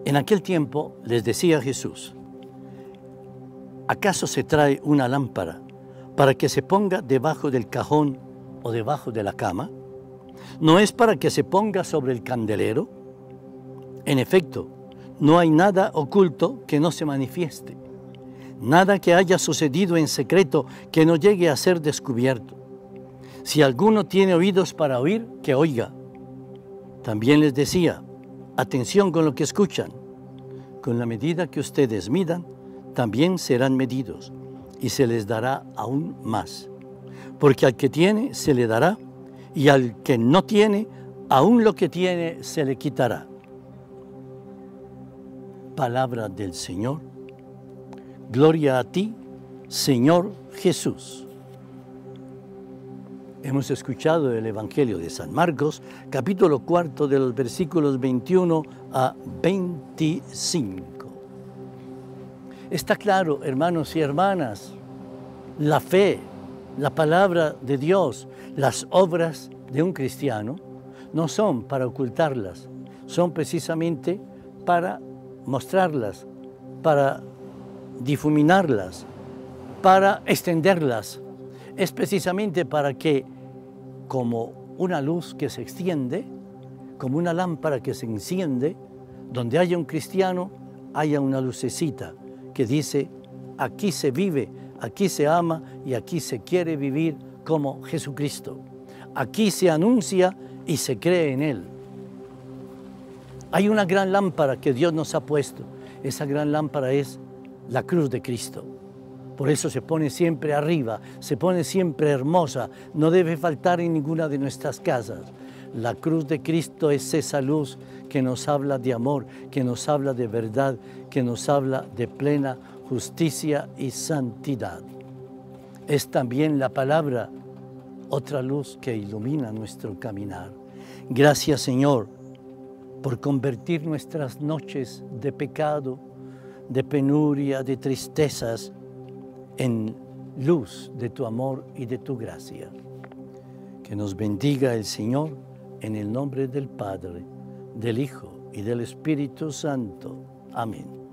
En aquel tiempo les decía Jesús: ¿acaso se trae una lámpara para que se ponga debajo del cajón o debajo de la cama? ¿No es para que se ponga sobre el candelero? En efecto, no hay nada oculto que no se manifieste, nada que haya sucedido en secreto que no llegue a ser descubierto. Si alguno tiene oídos para oír, que oiga. También les decía: atención con lo que escuchan. Con la medida que ustedes midan, también serán medidos, y se les dará aún más. Porque al que tiene, se le dará, y al que no tiene, aún lo que tiene, se le quitará. Palabra del Señor. Gloria a ti, Señor Jesús. Hemos escuchado el Evangelio de San Marcos, capítulo 4, de los versículos 21 a 25. Está claro, hermanos y hermanas, la fe, la palabra de Dios, las obras de un cristiano no son para ocultarlas, son precisamente para mostrarlas, para difuminarlas, para extenderlas. Es precisamente para que, como una luz que se extiende, como una lámpara que se enciende, donde haya un cristiano, haya una lucecita que dice: aquí se vive, aquí se ama y aquí se quiere vivir como Jesucristo. Aquí se anuncia y se cree en Él. Hay una gran lámpara que Dios nos ha puesto. Esa gran lámpara es la cruz de Cristo. Por eso se pone siempre arriba, se pone siempre hermosa. No debe faltar en ninguna de nuestras casas. La cruz de Cristo es esa luz que nos habla de amor, que nos habla de verdad, que nos habla de plena justicia y santidad. Es también la palabra, otra luz que ilumina nuestro caminar. Gracias, Señor, por convertir nuestras noches de pecado, de penuria, de tristezas, en luz de tu amor y de tu gracia. Que nos bendiga el Señor, en el nombre del Padre, del Hijo y del Espíritu Santo. Amén.